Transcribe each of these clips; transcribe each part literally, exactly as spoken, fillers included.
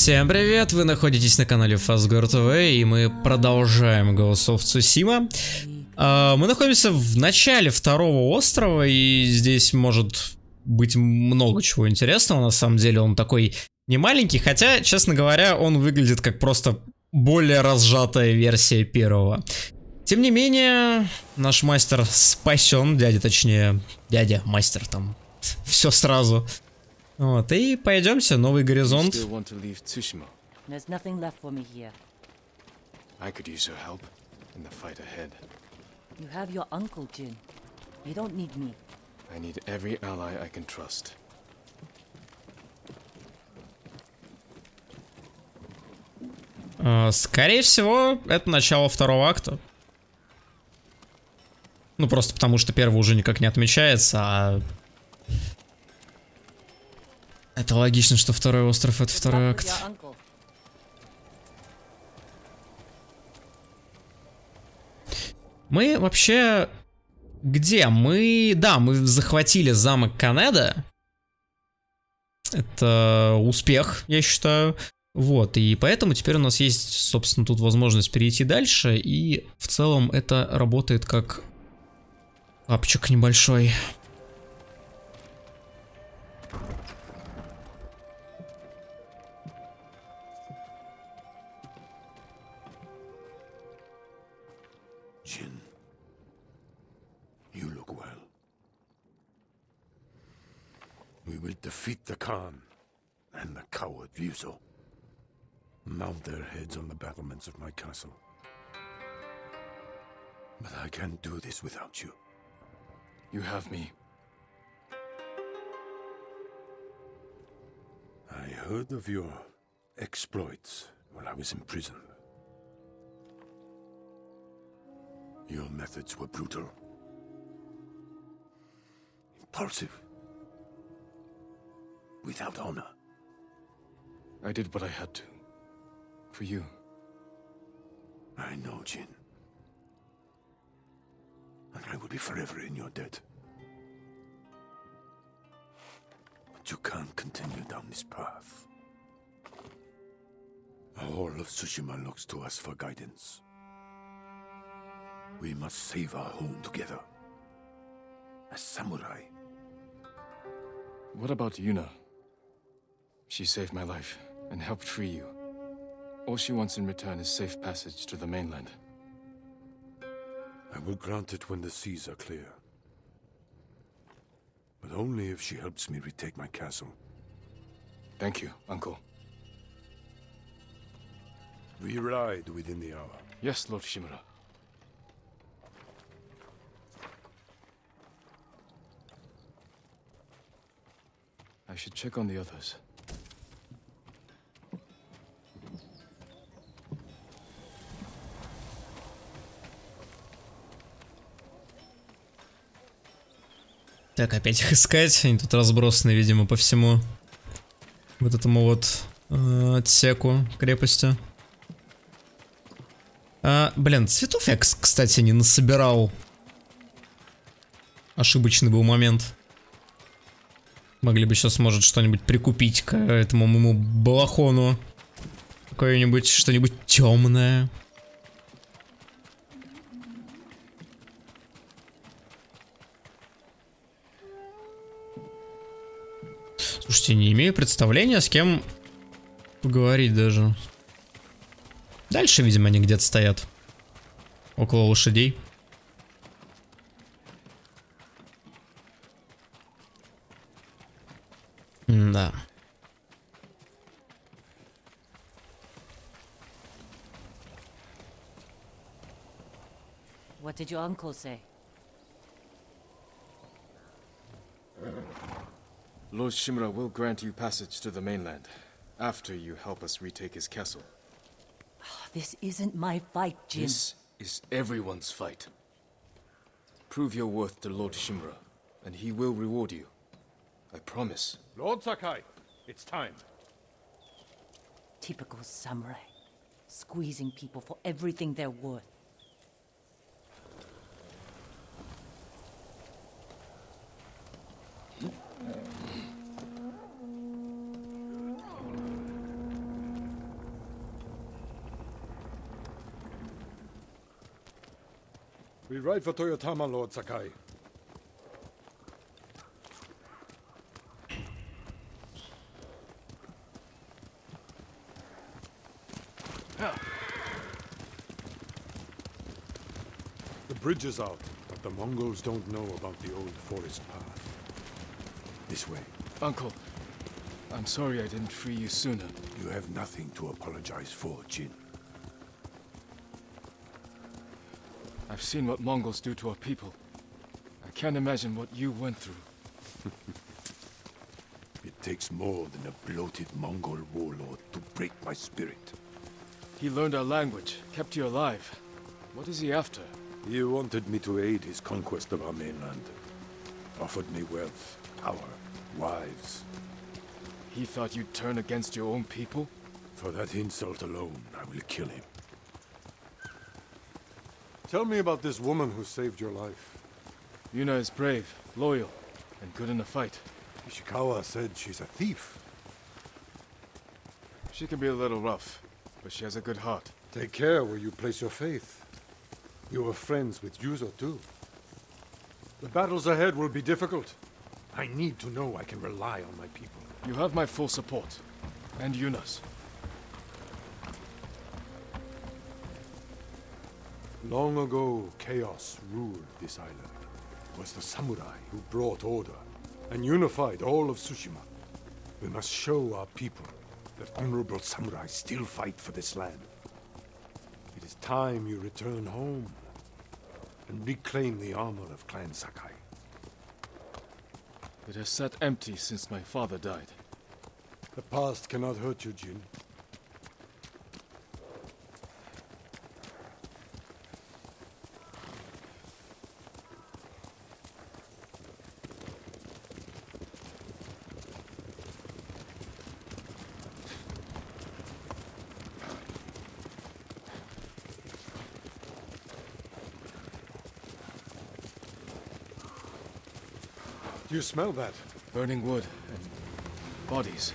Всем привет, вы находитесь на канале Fazbear ти ви, и мы продолжаем Ghost of Tsushima. Uh, мы находимся в начале второго острова, и здесь может быть много чего интересного. На самом деле он такой не маленький, хотя, честно говоря, он выглядит как просто более разжатая версия первого. Тем не менее, наш мастер спасен, дядя, точнее, дядя, мастер там, все сразу. Вот, и пойдемте, новый горизонт. There's nothing left for me here. I could use your help in the fight ahead. You have your uncle, Jin. You don't need me. I need every ally I can trust. Uh, скорее всего, это начало второго акта. Ну, просто потому что первый уже никак не отмечается, а... Это логично, что второй остров — это второй акт. Мы вообще... Где? Мы... Да, мы захватили замок Канеда. Это успех, я считаю. Вот, и поэтому теперь у нас есть, собственно, тут возможность перейти дальше. И в целом это работает как папчик небольшой. Jin, you look well. We will defeat the Khan and the coward Ryuzo. Mount their heads on the battlements of my castle. But I can't do this without you. You have me. I heard of your exploits when I was in prison. Your methods were brutal, impulsive, without honor. I did what I had to. For you. I know, Jin. And I will be forever in your debt. But you can't continue down this path. All of Tsushima looks to us for guidance. We must save our home together. As samurai. What about Yuna? She saved my life and helped free you. All she wants in return is safe passage to the mainland. I will grant it when the seas are clear. But only if she helps me retake my castle. Thank you, Uncle. We ride within the hour. Yes, Lord Shimura. I should check on the others. Так, опять их искать. Они тут разбросаны, видимо, по всему вот этому вот э, отсеку крепости. А, блин, цветов я, кстати, не насобирал. Ошибочный был момент. Могли бы сейчас, может, что-нибудь прикупить к этому моему балахону. Какое-нибудь, что-нибудь темное. Слушайте, не имею представления, с кем поговорить даже. Дальше, видимо, они где-то стоят. Около лошадей. Да. What did your uncle say? Lord Shimura will grant you passage to the mainland, after you help us retake his castle. This isn't my fight, Jin. This is everyone's fight. Prove your worth to Lord Shimura, and he will reward you. I promise. Lord Sakai, it's time. Typical samurai. Squeezing people for everything they're worth. We ride for Toyotama, Lord Sakai. The bridge is out, but the Mongols don't know about the old forest path. This way. Uncle, I'm sorry I didn't free you sooner. You have nothing to apologize for, Jin. I've seen what Mongols do to our people. I can't imagine what you went through. It takes more than a bloated Mongol warlord to break my spirit. He learned our language, kept you alive. What is he after? He wanted me to aid his conquest of our mainland. Offered me wealth, power, wives. He thought you'd turn against your own people? For that insult alone, I will kill him. Tell me about this woman who saved your life. Yuna is brave, loyal, and good in a fight. Ishikawa said she's a thief. She can be a little rough, but she has a good heart. Take care where you place your faith. You were friends with Yuzo too. The battles ahead will be difficult. I need to know I can rely on my people. You have my full support, and Yuna's. Long ago, chaos ruled this island. It was the samurai who brought order and unified all of Tsushima. We must show our people that honorable samurai still fight for this land. It is time you return home and reclaim the armor of Clan Sakai. It has sat empty since my father died. The past cannot hurt you, Jin. Do you smell that? Burning wood and bodies.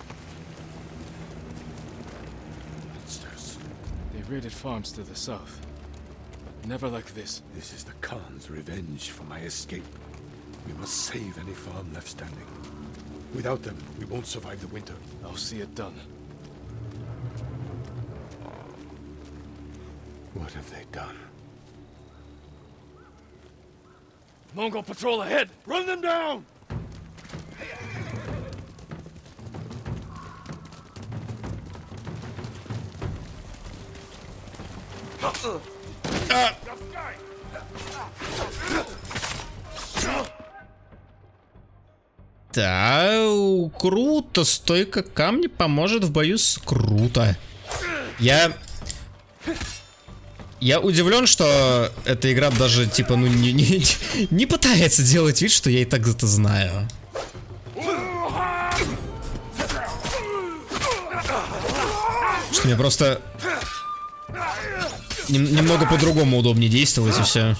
Monsters. They raided farms to the south, but never like this. This is the Khan's revenge for my escape. We must save any farm left standing. Without them, we won't survive the winter. I'll see it done. What have they done? Mongol patrol ahead! Run them down! Да, круто. Стойка камня поможет в бою с... Круто. Я... Я удивлен, что эта игра даже, типа, ну, не, не, не пытается делать вид, что я и так это знаю. Что мне просто... Нем, немного по-другому удобнее действовать, и все.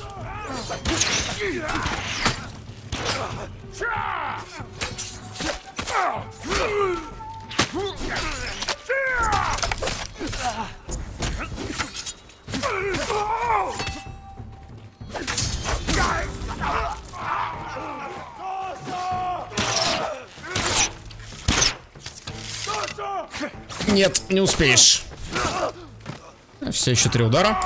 Нет, не успеешь. Все, еще три удара.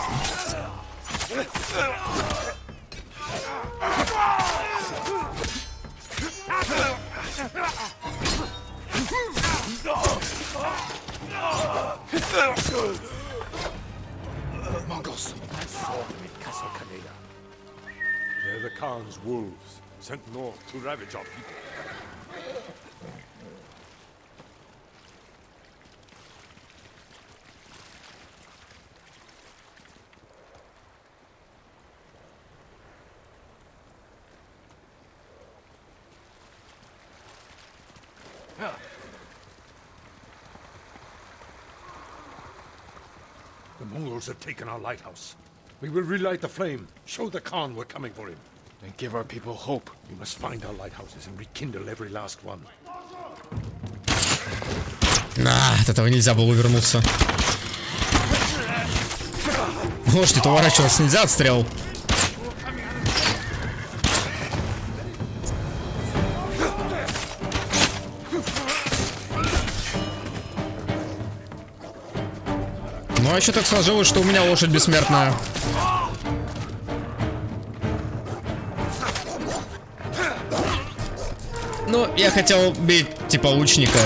Mongols. They're the Khan's wolves, sent north to ravage our people. The Mongols have taken our lighthouse. We will relight the flame, show the Khan we're coming for him. And give our people hope. We must find our lighthouses and rekindle every last one. На, от этого нельзя было увернуться. Лошадь, уворачиваться нельзя от стрел. Ну а что так сложилось, что у меня лошадь бессмертная? Ну, я хотел бить, типа, лучника.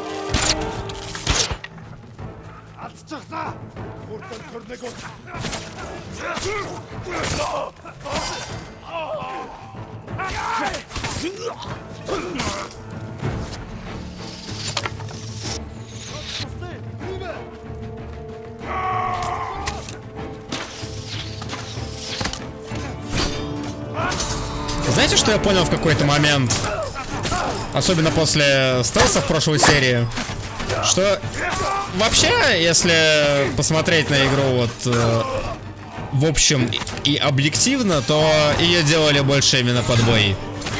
Знаете, что я понял в какой-то момент? Особенно после стелса в прошлой серии. Что вообще, если посмотреть на игру вот э, в общем и объективно, то ее делали больше именно под бой.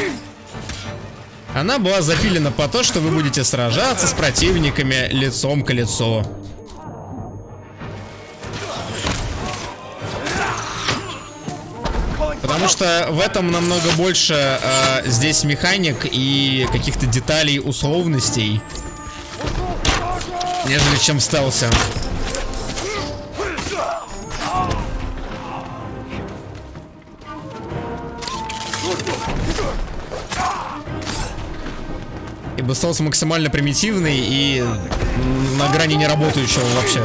Она была запилена по то, что вы будете сражаться с противниками лицом к лицу. Потому что в этом намного больше э, здесь механик и каких-то деталей, условностей, нежели чем в стелсе. Ибо стелс максимально примитивный и на грани неработающего вообще.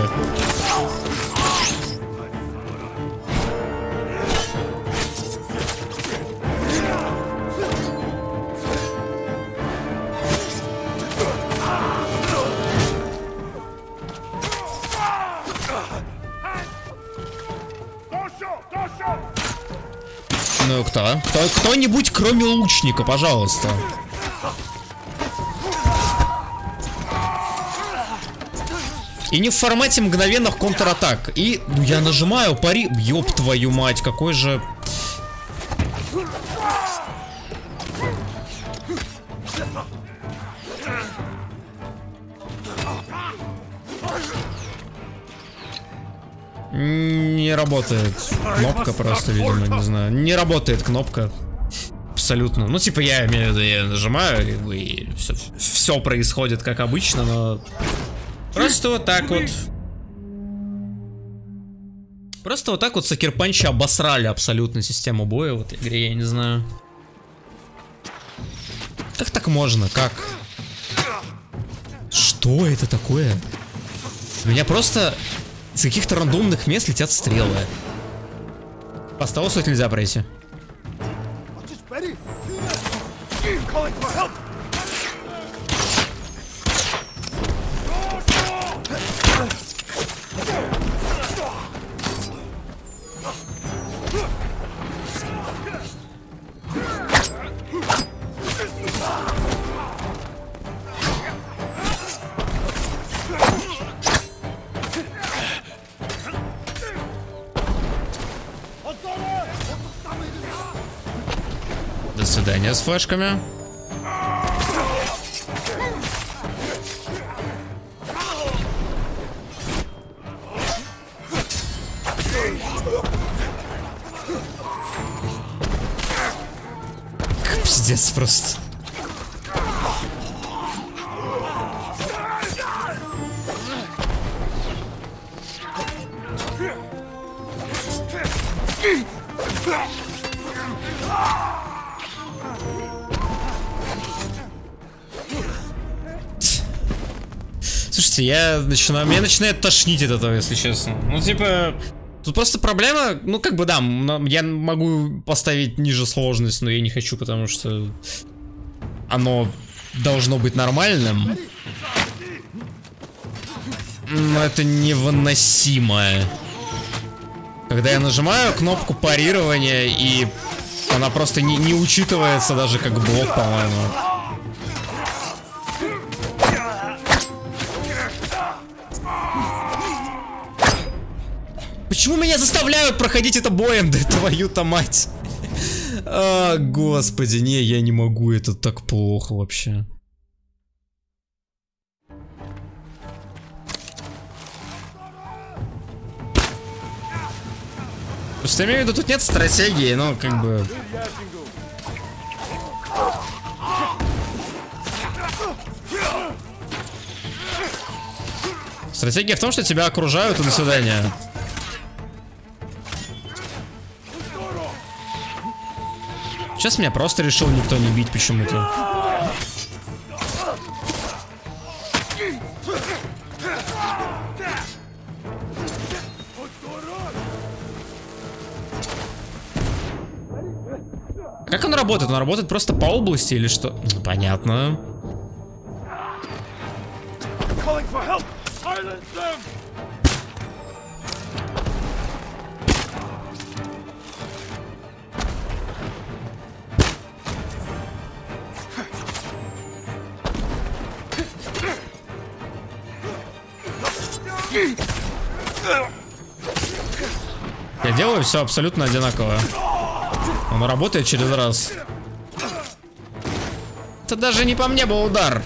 Ну кто? Кто? Кто-нибудь кроме лучника, пожалуйста. И не в формате мгновенных контратак. И ну, я нажимаю пари. Ёб твою мать, какой же... Не работает кнопка просто, видимо, не знаю. Не работает кнопка. Абсолютно. Ну, типа, я имею в виду, я нажимаю, и все, все происходит как обычно, но... Просто вот так вот. Просто вот так вот Сакер Панчи обосрали абсолютно систему боя в этой игре, я не знаю. Как так можно? Как? Что это такое? У меня просто с каких-то рандомных мест летят стрелы. По стелсу нельзя пройти. До свидания с флешками. Пиздец просто. Слушайте, я начинаю, меня начинает тошнить от этого, если честно. Ну, типа, тут просто проблема, ну, как бы, да, я могу поставить ниже сложность, но я не хочу, потому что оно должно быть нормальным. Но это невыносимо. Когда я нажимаю кнопку парирования, и она просто не, не учитывается даже как блок, по-моему. Почему меня заставляют проходить это боем? Да твою-то мать. А, господи, не, я не могу, это так плохо вообще. Просто я имею в виду, тут нет стратегии, но как бы... Стратегия в том, что тебя окружают, и до свидания. Сейчас меня просто решил никто не бить почему-то. Как он работает? Он работает просто по области или что? Ну, понятно. Я делаю все абсолютно одинаково. Он работает через раз. Это даже не по мне был удар.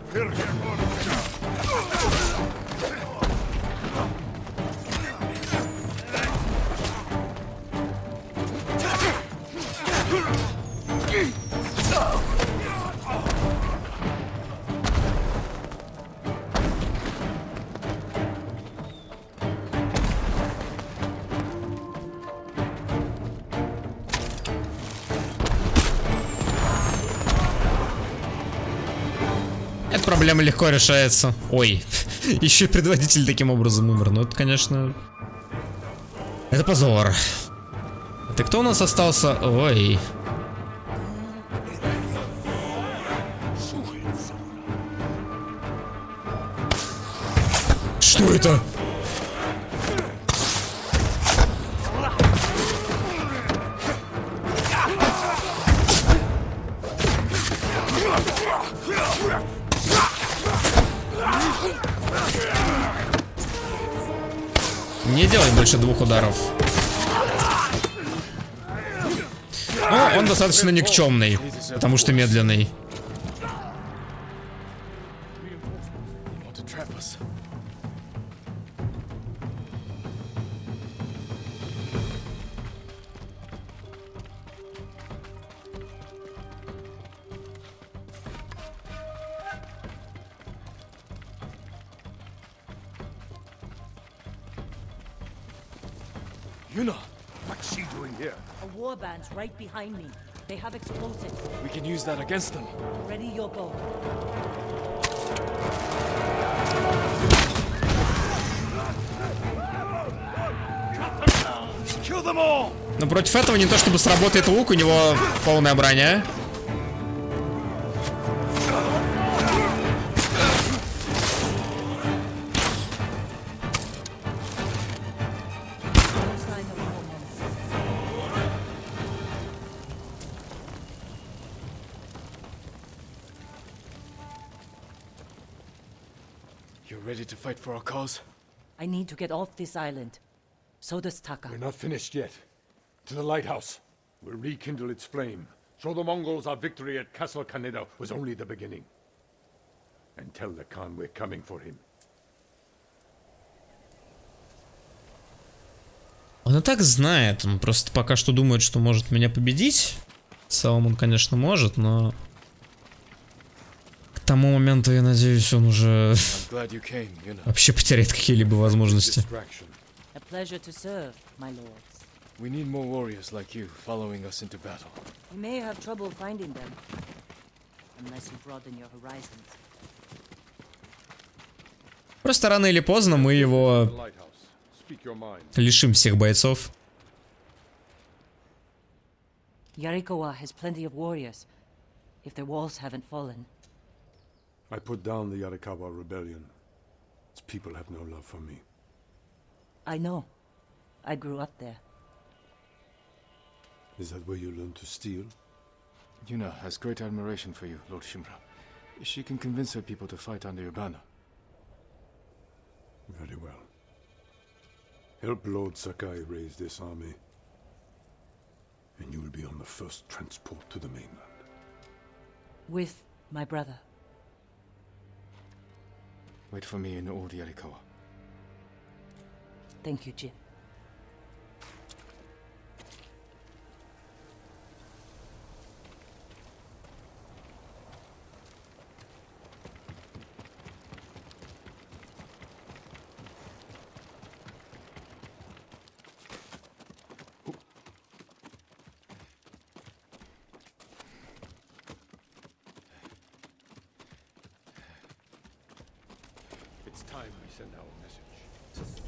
Эта проблема легко решается. Ой, еще и предводитель таким образом умер. Ну это, конечно... Это позор. Это кто у нас остался? Ой. Что это? Не делай больше двух ударов. Ну, он достаточно никчемный, потому что медленный. Yuna, what's she doing here? A warband's right behind me. They have explosives. We can use that against them. Ready your bow. Kill them all! Но против этого не то чтобы сработает лук, у него полная броня. You're ready to fight for our cause? I need to get off this island. So does Taka. We're not finished yet. To the lighthouse. We'll rekindle its flame. Show the Mongols our victory at Castle Kaneda was only the beginning. And tell the Khan we're coming for him. Он и так знает, он просто пока что думает, что может меня победить. В целом он, конечно, может, но... К тому моменту, я надеюсь, он уже вообще потеряет какие-либо возможности. A pleasure to serve, my lords. We need more warriors like you following us into battle. You may have trouble finding them. Unless you broaden your horizons. Просто рано или поздно мы его лишим всех бойцов. Yarikawa has plenty of warriors, if their walls haven't fallen. I put down the Yarikawa rebellion. Its people have no love for me. I know. I grew up there. Is that where you learned to steal? Yuna has great admiration for you, Lord Shimura. She can convince her people to fight under your banner. Very well. Help Lord Sakai raise this army, and you will be on the first transport to the mainland. With my brother. Wait for me in Old Yarikawa. Thank you, Jin. time we send our message.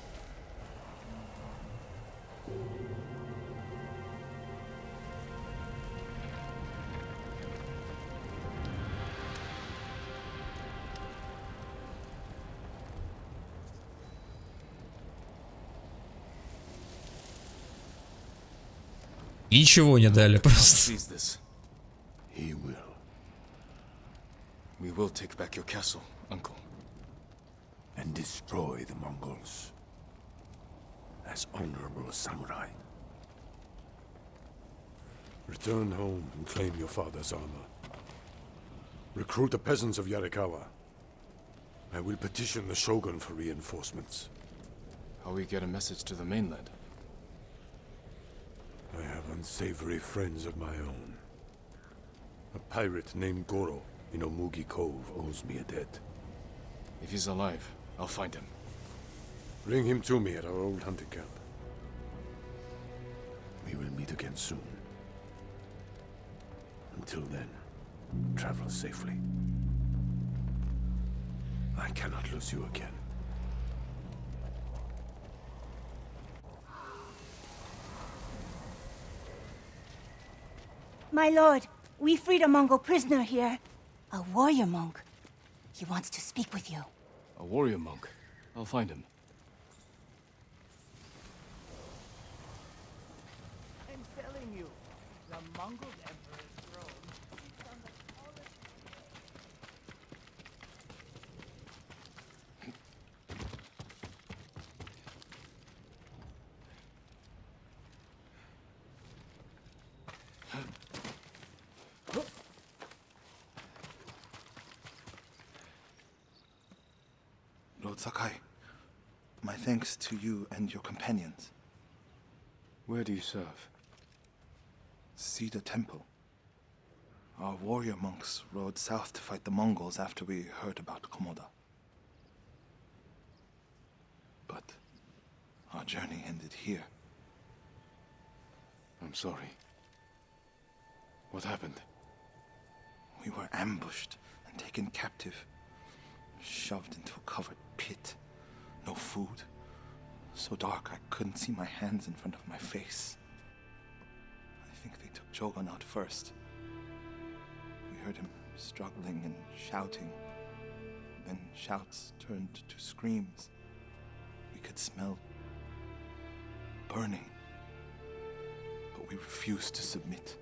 Ничего не дали просто. Seize this. He will. We will take back your castle, uncle. And destroy the Mongols. As honorable samurai. Return home and claim your father's armor. Recruit the peasants of Yarikawa. I will petition the Shogun for reinforcements. How we get a message to the mainland? I have unsavory friends of my own. A pirate named Goro in Omugi Cove owes me a debt. If he's alive, I'll find him. Bring him to me at our old hunting camp. We will meet again soon. Until then, travel safely. I cannot lose you again. My lord, we freed a Mongol prisoner here. A warrior monk. He wants to speak with you. A warrior monk. I'll find him. I'm telling you, the Mongol Emperor's throne sits on the tallest... Lord Sakai, my thanks to you and your companions. Where do you serve? Cedar Temple. Our warrior monks rode south to fight the Mongols after we heard about Komoda. But our journey ended here. I'm sorry. What happened? We were ambushed and taken captive. Shoved into a covered pit. No food. So dark I couldn't see my hands in front of my face. I think they took Jogon out first. We heard him struggling and shouting. Then shouts turned to screams. We could smell burning. But we refused to submit.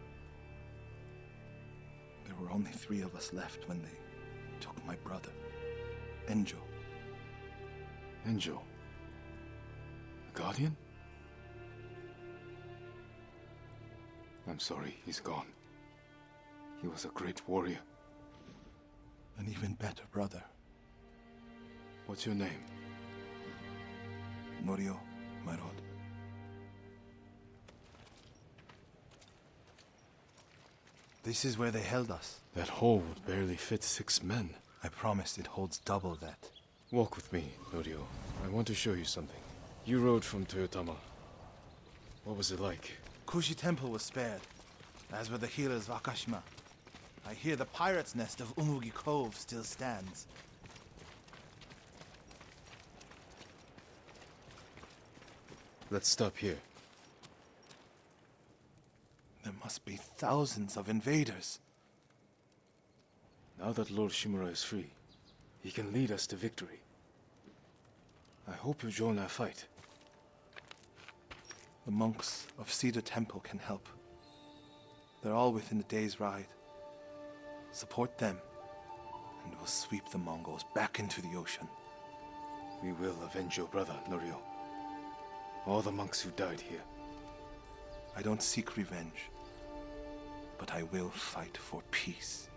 There were only three of us left when they took my brother. Enjo. Enjo? The Guardian? I'm sorry, he's gone. He was a great warrior. An even better brother. What's your name? Norio, my lord. This is where they held us. That hole would barely fit six men. I promised it holds double that. Walk with me, Norio. I want to show you something. You rode from Toyotama. What was it like? Kushi Temple was spared, as were the healers of Akashima. I hear the pirate's nest of Umugi Cove still stands. Let's stop here. There must be thousands of invaders. Now that Lord Shimura is free, he can lead us to victory. I hope you join our fight. The monks of Cedar Temple can help. They're all within a day's ride. Support them, and we'll sweep the Mongols back into the ocean. We will avenge your brother, Norio. All the monks who died here. I don't seek revenge, but I will fight for peace.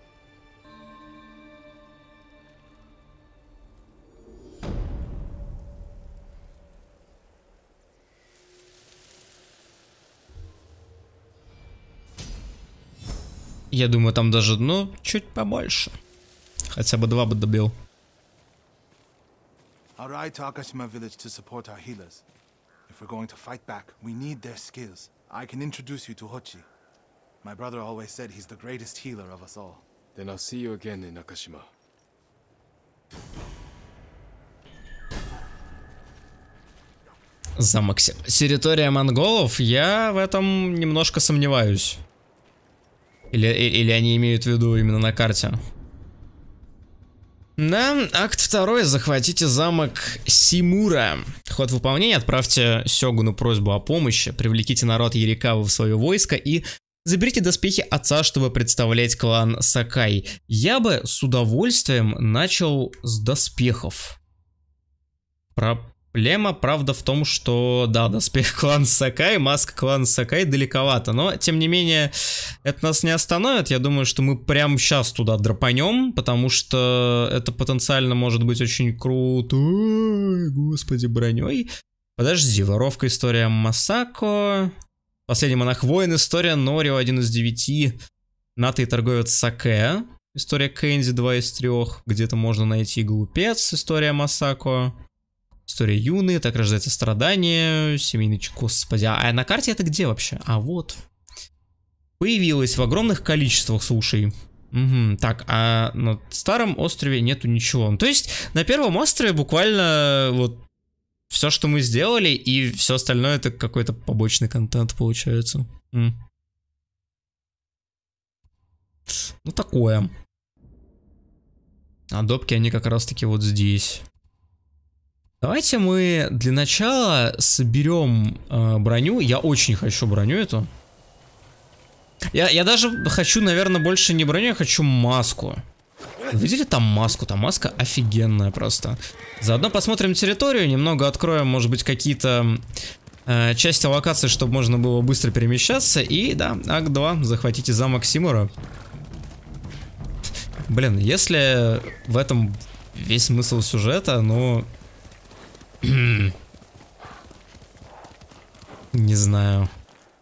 Я думаю, там даже, ну, чуть побольше. Хотя бы два бы добил. I'll ride to Akashima village to support our healers. If we're going to fight back, we need their skills. I can introduce you to Hochi. My brother always said he's the greatest healer of us all. Then I'll see you again in Akashima. Замок. Территория монголов, я в этом немножко сомневаюсь. Или, или они имеют в виду именно на карте. Да, акт второй. Захватите замок Симура. Ход выполнения. Отправьте Сёгуну просьбу о помощи. Привлеките народ Ярикавы в свое войско и заберите доспехи отца, чтобы представлять клан Сакай. Я бы с удовольствием начал с доспехов. Проблема, правда, в том, что, да, доспех клана Сакай, маска клана Сакай далековато. Но, тем не менее, это нас не остановит. Я думаю, что мы прямо сейчас туда драпанем, потому что это потенциально может быть очень круто. Ой, господи, броней. Подожди, воровка, история Масако. Последний монах воин, история Норио, один из девяти. Ната и торговец Саке. История Кэнди, два из трех. Где-то можно найти глупец, история Масако. История Юны, так рождается страдание, семейный чек, господи, а на карте это где вообще? А вот. Появилась в огромных количествах, слушай. Угу, так, а на старом острове нету ничего. То есть на первом острове буквально вот все, что мы сделали, и все остальное это какой-то побочный контент получается. М. Ну такое. А допки они как раз таки вот здесь. Давайте мы для начала соберем э, броню. Я очень хочу броню эту. Я, я даже хочу, наверное, больше не броню, я хочу маску. Видели там маску? Там маска офигенная просто. Заодно посмотрим территорию, немного откроем, может быть, какие-то э, части локации, чтобы можно было быстро перемещаться. И да, акт два. Захватите замок Симура. Блин, если в этом весь смысл сюжета, ну... Не знаю.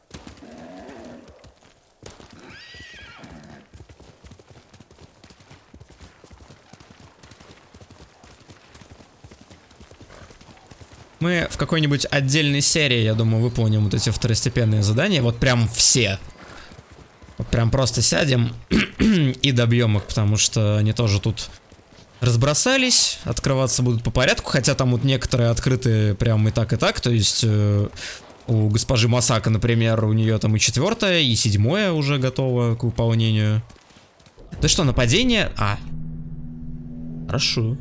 Мы в какой-нибудь отдельной серии, я думаю, выполним вот эти второстепенные задания. Вот прям все. Вот прям просто сядем и добьем их, потому что они тоже тут разбросались. Открываться будут по порядку, хотя там вот некоторые открыты прям и так, и так. То есть э, у госпожи Масака, например, у нее там и четвертое, и седьмое уже готово к выполнению. Да что, нападение? А. Хорошо.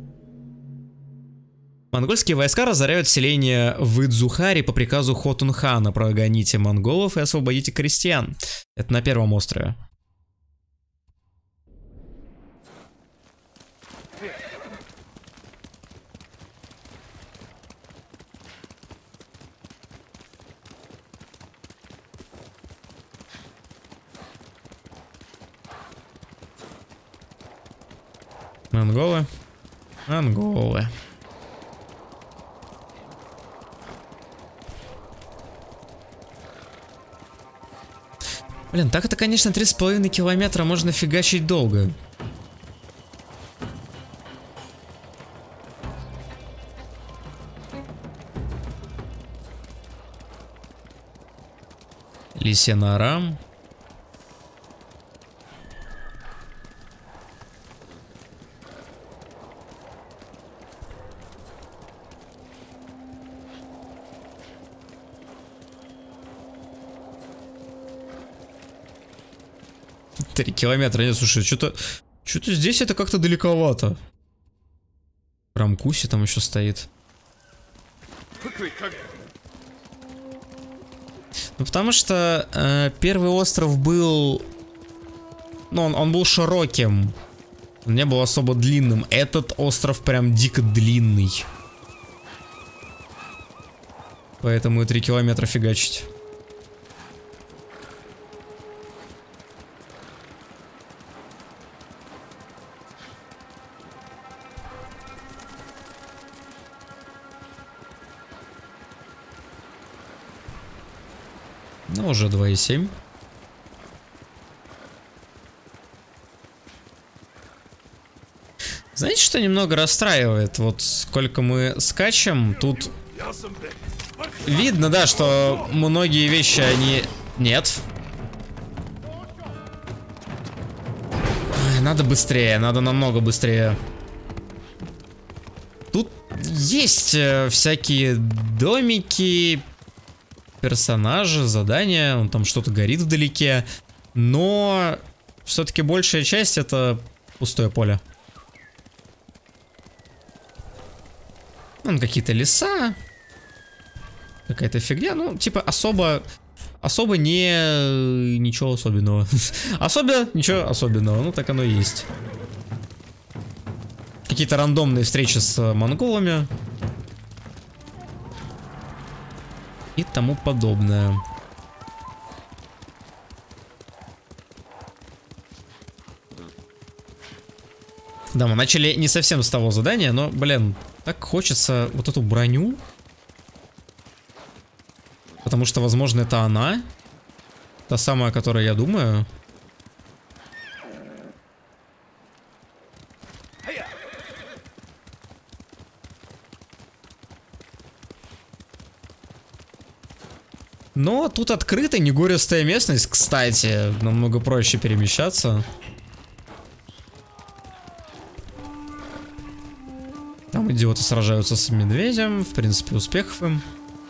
Монгольские войска разоряют селение в Идзухари по приказу Хотунхана. Прогоните монголов и освободите крестьян. Это на первом острове. Монголы. Монголы. Блин, так это, конечно, три с половиной километра можно фигачить долго. Лисья нора. Три километра, нет, слушай, что-то... Что-то здесь это как-то далековато. Рамкуси там еще стоит. Ну, потому что э, первый остров был... Ну, он, он был широким. Он не был особо длинным. Этот остров прям дико длинный. Поэтому и три километра фигачить. Ну, уже два и семь. Знаете, что немного расстраивает? Вот сколько мы скачем, тут видно, да, что многие вещи, они... Нет. Ой, надо быстрее, надо намного быстрее. Тут есть э, всякие домики, персонажи, задания, он там что-то горит вдалеке, но все-таки большая часть это пустое поле. Вон какие-то леса, какая-то фигня, ну типа особо, особо не ничего особенного, особо ничего особенного, ну так оно и есть. Какие-то рандомные встречи с монголами и тому подобное. Да, мы начали не совсем с того задания, но, блин, так хочется вот эту броню. Потому что, возможно, это она. Та самая, о которой я думаю. Но тут открытая, негористая местность, кстати, намного проще перемещаться. Там идиоты сражаются с медведем, в принципе, успехов им.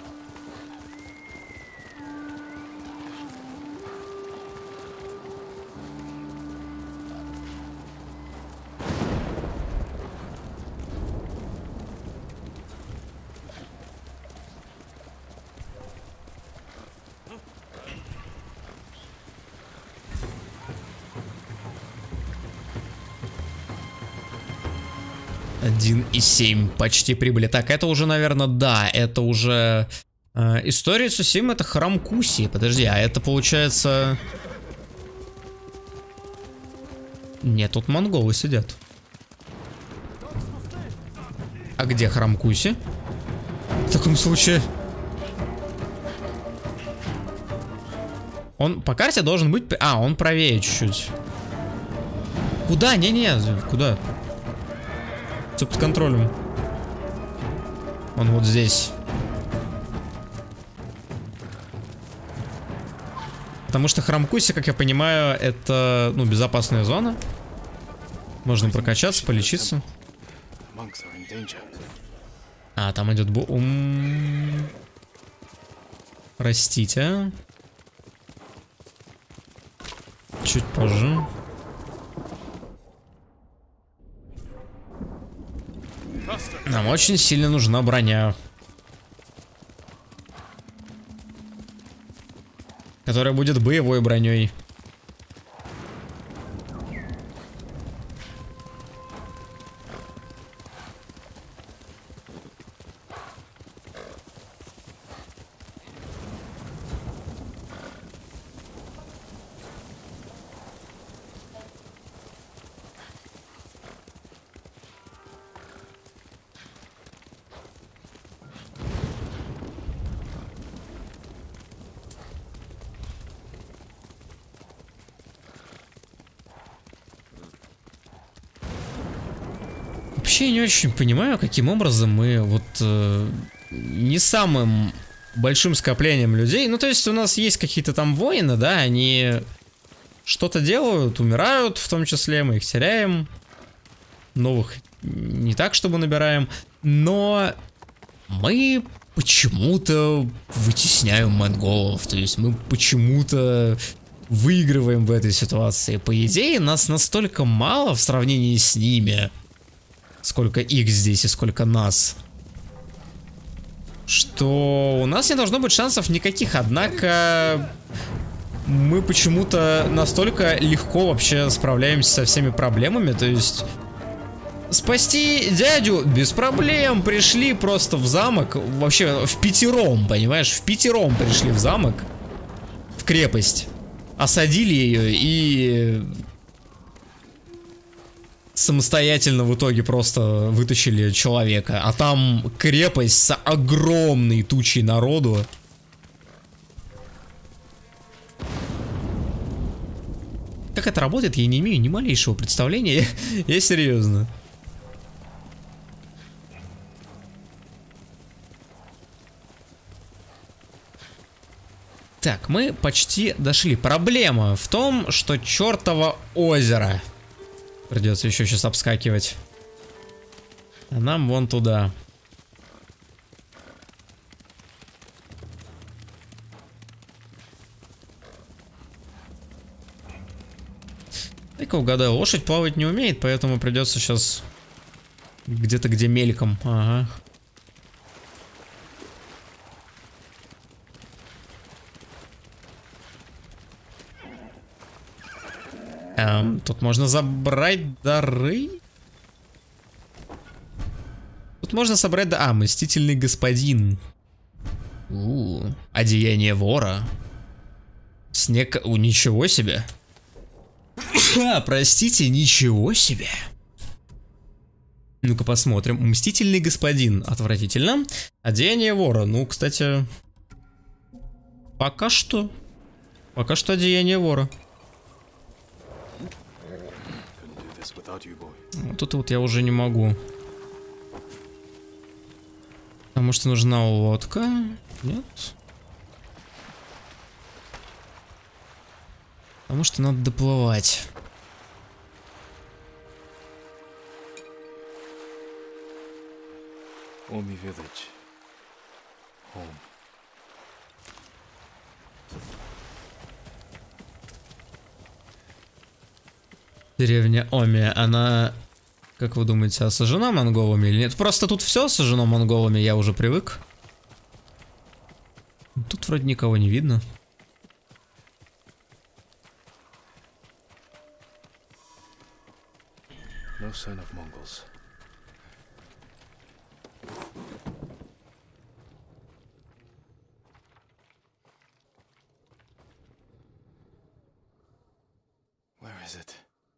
один и семь почти прибыли. Так, это уже, наверное, да, это уже э, история Цусимы, это храм Куси. Подожди, а это получается... Нет, тут монголы сидят. А где храм Куси? В таком случае... Он по карте должен быть... А, он правее чуть-чуть. Куда? Не-не, куда? Все под контролем. Он вот здесь. Потому что храм Куси, как я понимаю, это, ну, безопасная зона. Можно прокачаться, полечиться. А, там идет бу... Ум... Простите. Чуть позже. Нам очень сильно нужна броня, которая будет боевой броней. Вообще не очень понимаю, каким образом мы вот э, не самым большим скоплением людей. Ну, то есть у нас есть какие-то там воины, да, они что-то делают, умирают, в том числе мы их теряем. Новых не так, чтобы набираем. Но мы почему-то вытесняем монголов. То есть мы почему-то выигрываем в этой ситуации. По идее, нас настолько мало в сравнении с ними. Сколько их здесь и сколько нас. Что у нас не должно быть шансов никаких. Однако мы почему-то настолько легко вообще справляемся со всеми проблемами. То есть спасти дядю без проблем. Пришли просто в замок. Вообще в пятером, понимаешь? В пятером пришли в замок. В крепость. Осадили ее и... самостоятельно в итоге просто вытащили человека. А там крепость с огромной тучей народу. Как это работает, я не имею ни малейшего представления. Я, я серьезно. Так, мы почти дошли. Проблема в том, что чертово озеро. Придется еще сейчас обскакивать. А нам вон туда. Дай-ка угадаю, лошадь плавать не умеет, поэтому придется сейчас где-то где мельком. Ага. Эм, тут можно забрать дары. Тут можно собрать... А, мстительный господин. У, одеяние вора. Снег... У, ничего себе. А, простите, ничего себе. Ну-ка посмотрим. Мстительный господин. Отвратительно. Одеяние вора. Ну, кстати... Пока что. Пока что одеяние вора. Тут вот я уже не могу. Потому что нужна лодка. Нет. Потому что надо доплывать. Omi village. Home. Деревня Оми, она, как вы думаете, осажена монголами или нет? Просто тут все осажено монголами, я уже привык. Тут вроде никого не видно. No sign of Mongols. Where is it?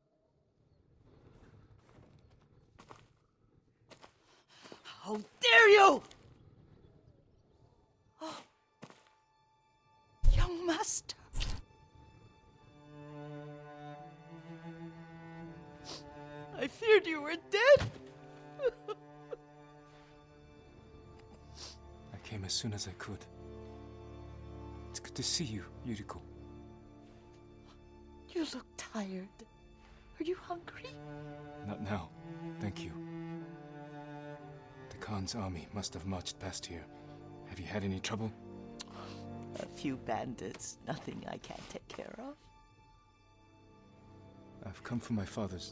How dare you! Oh. Young master. I feared you were dead. I came as soon as I could. It's good to see you, Yuriko. You look tired. Are you hungry? Not now, thank you. The Khan's army must have marched past here. Have you had any trouble? A few bandits, nothing I can't take care of. I've come for my father's...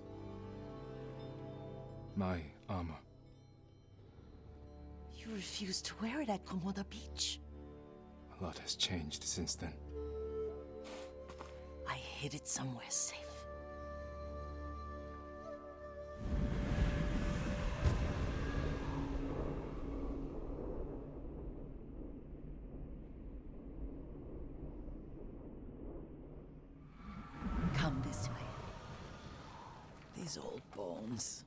my armor. You refused to wear it at Komoda Beach. A lot has changed since then. I hid it somewhere safe. Come this way. These old bones.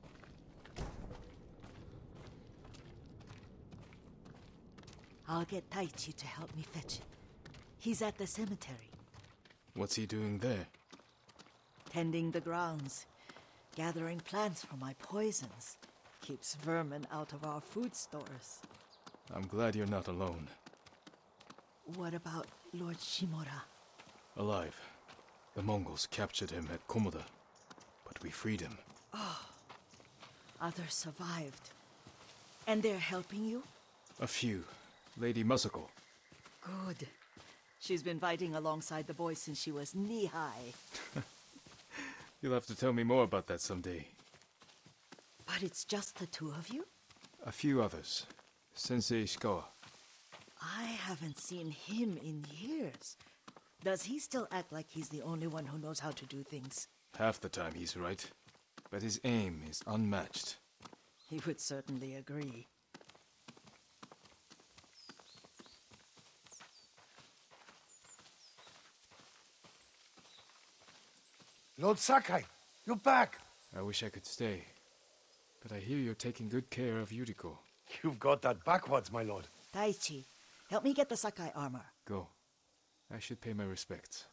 I'll get Taichi to help me fetch it. He's at the cemetery. What's he doing there? Tending the grounds, gathering plants for my poisons. Keeps vermin out of our food stores. I'm glad you're not alone. What about Lord Shimura? Alive. The Mongols captured him at Komoda, but we freed him. Oh, others survived. And they're helping you? A few. Lady Masako. Good. She's been fighting alongside the boys since she was knee-high. You'll have to tell me more about that someday. But it's just the two of you? A few others. Sensei Ishikawa. I haven't seen him in years. Does he still act like he's the only one who knows how to do things? Half the time he's right, but his aim is unmatched. He would certainly agree. Lord Sakai, you're back. I wish I could stay, but I hear you're taking good care of Yuriko. You've got that backwards, my lord. Taichi, help me get the Sakai armor. Go. I should pay my respects.